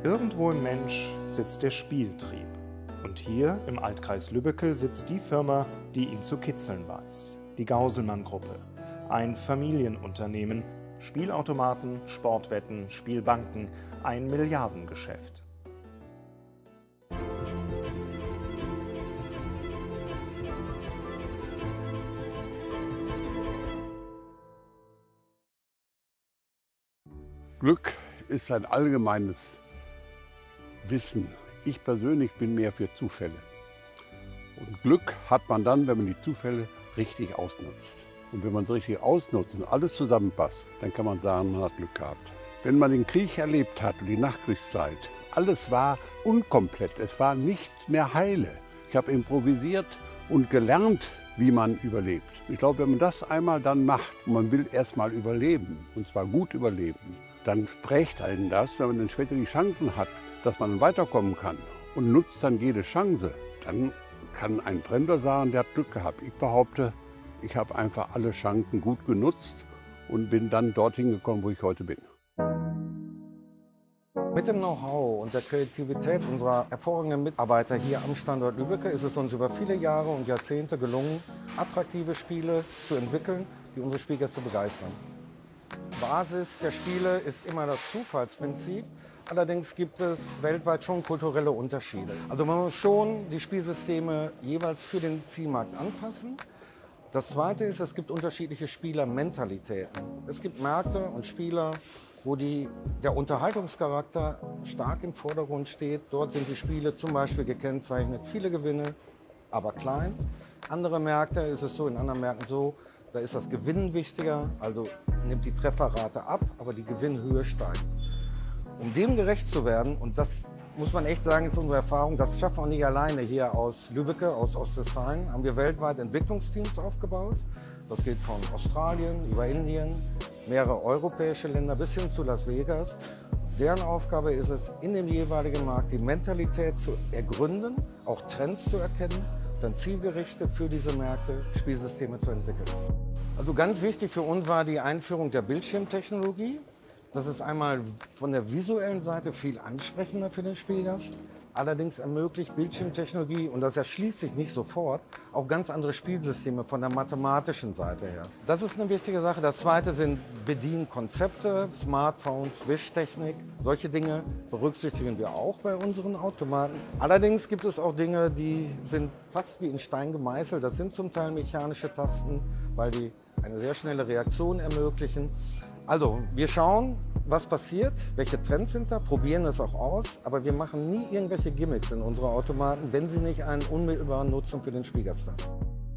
Irgendwo im Mensch sitzt der Spieltrieb. Und hier im Altkreis Lübbecke sitzt die Firma, die ihn zu kitzeln weiß. Die Gauselmann-Gruppe. Ein Familienunternehmen, Spielautomaten, Sportwetten, Spielbanken, ein Milliardengeschäft. Glück ist ein allgemeines Wissen. Ich persönlich bin mehr für Zufälle. Und Glück hat man dann, wenn man die Zufälle richtig ausnutzt. Und wenn man es richtig ausnutzt und alles zusammenpasst, dann kann man sagen, man hat Glück gehabt. Wenn man den Krieg erlebt hat und die Nachkriegszeit, alles war unkomplett, es war nichts mehr heile. Ich habe improvisiert und gelernt, wie man überlebt. Ich glaube, wenn man das einmal dann macht und man will erst mal überleben, und zwar gut überleben, dann prägt einen das, wenn man dann später die Chancen hat, dass man weiterkommen kann und nutzt dann jede Chance, dann kann ein Fremder sagen, der hat Glück gehabt. Ich behaupte, ich habe einfach alle Chancen gut genutzt und bin dann dorthin gekommen, wo ich heute bin. Mit dem Know-how und der Kreativität unserer hervorragenden Mitarbeiter hier am Standort Lübbecke ist es uns über viele Jahre und Jahrzehnte gelungen, attraktive Spiele zu entwickeln, die unsere Spielgäste begeistern. Basis der Spiele ist immer das Zufallsprinzip. Allerdings gibt es weltweit schon kulturelle Unterschiede. Also man muss schon die Spielsysteme jeweils für den Zielmarkt anpassen. Das Zweite ist, es gibt unterschiedliche Spielermentalitäten. Es gibt Märkte und Spieler, wo der Unterhaltungscharakter stark im Vordergrund steht. Dort sind die Spiele zum Beispiel gekennzeichnet, viele Gewinne, aber klein. Andere Märkte ist es so, in anderen Märkten so, da ist das Gewinnen wichtiger, also nimmt die Trefferrate ab, aber die Gewinnhöhe steigt. Um dem gerecht zu werden, und das muss man echt sagen, ist unsere Erfahrung, das schaffen wir nicht alleine hier aus Lübbecke, aus Ostwestfalen, haben wir weltweit Entwicklungsteams aufgebaut. Das geht von Australien über Indien, mehrere europäische Länder bis hin zu Las Vegas. Deren Aufgabe ist es, in dem jeweiligen Markt die Mentalität zu ergründen, auch Trends zu erkennen, dann zielgerichtet für diese Märkte Spielsysteme zu entwickeln. Also ganz wichtig für uns war die Einführung der Bildschirmtechnologie. Das ist einmal von der visuellen Seite viel ansprechender für den Spielgast. Allerdings ermöglicht Bildschirmtechnologie, und das erschließt sich nicht sofort, auch ganz andere Spielsysteme von der mathematischen Seite her. Das ist eine wichtige Sache. Das Zweite sind Bedienkonzepte, Smartphones, Wischtechnik. Solche Dinge berücksichtigen wir auch bei unseren Automaten. Allerdings gibt es auch Dinge, die sind fast wie in Stein gemeißelt. Das sind zum Teil mechanische Tasten, weil die eine sehr schnelle Reaktion ermöglichen. Also, wir schauen, was passiert, welche Trends sind da, probieren es auch aus, aber wir machen nie irgendwelche Gimmicks in unsere Automaten, wenn sie nicht einen unmittelbaren Nutzen für den Spielgast haben.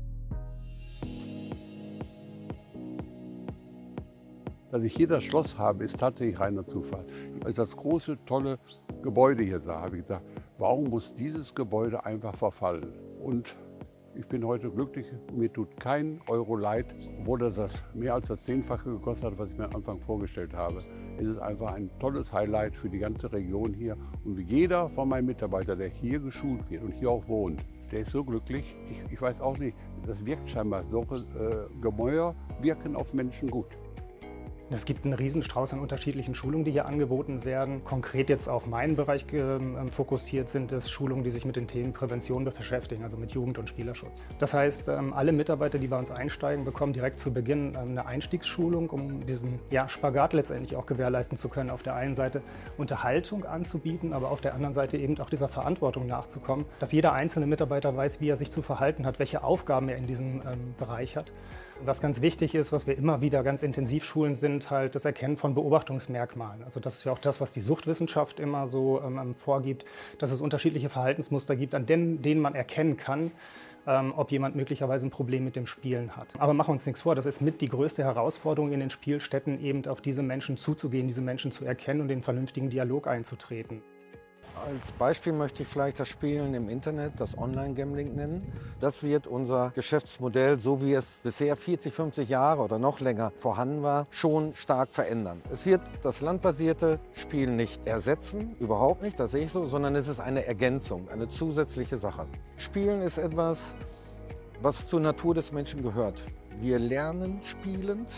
Dass ich hier das Schloss habe, ist tatsächlich reiner Zufall. Als ich das große, tolle Gebäude hier sah, habe ich gesagt, warum muss dieses Gebäude einfach verfallen? Und ich bin heute glücklich, mir tut kein Euro leid, obwohl das mehr als das 10-fache gekostet hat, was ich mir am Anfang vorgestellt habe. Es ist einfach ein tolles Highlight für die ganze Region hier. Und jeder von meinen Mitarbeitern, der hier geschult wird und hier auch wohnt, der ist so glücklich. Ich weiß auch nicht, das wirkt scheinbar. Solche Gemäuer wirken auf Menschen gut. Es gibt einen Riesenstrauß an unterschiedlichen Schulungen, die hier angeboten werden. Konkret jetzt auf meinen Bereich fokussiert sind es Schulungen, die sich mit den Themen Prävention beschäftigen, also mit Jugend- und Spielerschutz. Das heißt, alle Mitarbeiter, die bei uns einsteigen, bekommen direkt zu Beginn eine Einstiegsschulung, um diesen Spagat letztendlich auch gewährleisten zu können. Auf der einen Seite Unterhaltung anzubieten, aber auf der anderen Seite eben auch dieser Verantwortung nachzukommen, dass jeder einzelne Mitarbeiter weiß, wie er sich zu verhalten hat, welche Aufgaben er in diesem Bereich hat. Was ganz wichtig ist, was wir immer wieder ganz intensiv schulen, sind halt das Erkennen von Beobachtungsmerkmalen. Also das ist ja auch das, was die Suchtwissenschaft immer so vorgibt, dass es unterschiedliche Verhaltensmuster gibt, an denen man erkennen kann, ob jemand möglicherweise ein Problem mit dem Spielen hat. Aber machen wir uns nichts vor, das ist mit die größte Herausforderung in den Spielstätten, eben auf diese Menschen zuzugehen, diese Menschen zu erkennen und den vernünftigen Dialog einzutreten. Als Beispiel möchte ich vielleicht das Spielen im Internet, das Online-Gambling nennen. Das wird unser Geschäftsmodell, so wie es bisher 40, 50 Jahre oder noch länger vorhanden war, schon stark verändern. Es wird das landbasierte Spiel nicht ersetzen, überhaupt nicht, das sehe ich so, sondern es ist eine Ergänzung, eine zusätzliche Sache. Spielen ist etwas, was zur Natur des Menschen gehört. Wir lernen spielend.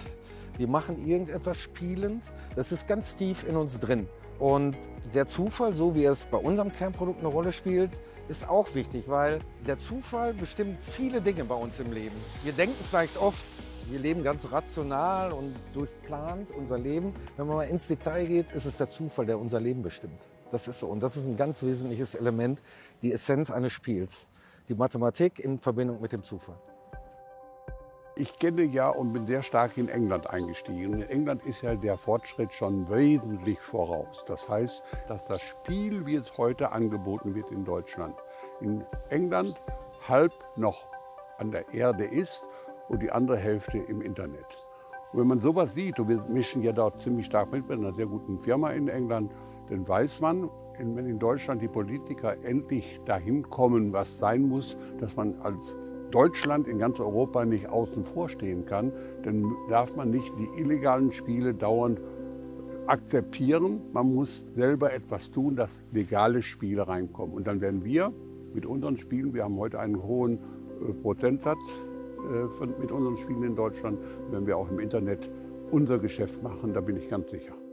Wir machen irgendetwas spielend. Das ist ganz tief in uns drin. Und der Zufall, so wie es bei unserem Kernprodukt eine Rolle spielt, ist auch wichtig, weil der Zufall bestimmt viele Dinge bei uns im Leben. Wir denken vielleicht oft, wir leben ganz rational und durchplant unser Leben. Wenn man mal ins Detail geht, ist es der Zufall, der unser Leben bestimmt. Das ist so. Und das ist ein ganz wesentliches Element, die Essenz eines Spiels. Die Mathematik in Verbindung mit dem Zufall. Ich kenne ja und bin sehr stark in England eingestiegen. In England ist ja der Fortschritt schon wesentlich voraus. Das heißt, dass das Spiel, wie es heute angeboten wird in Deutschland, in England halb noch an der Erde ist und die andere Hälfte im Internet. Und wenn man sowas sieht, und wir mischen ja dort ziemlich stark mit einer sehr guten Firma in England, dann weiß man, wenn in Deutschland die Politiker endlich dahin kommen, was sein muss, dass man als Deutschland in ganz Europa nicht außen vor stehen kann, dann darf man nicht die illegalen Spiele dauernd akzeptieren. Man muss selber etwas tun, dass legale Spiele reinkommen. Und dann werden wir mit unseren Spielen, wir haben heute einen hohen Prozentsatz mit unseren Spielen in Deutschland, werden wir auch im Internet unser Geschäft machen, da bin ich ganz sicher.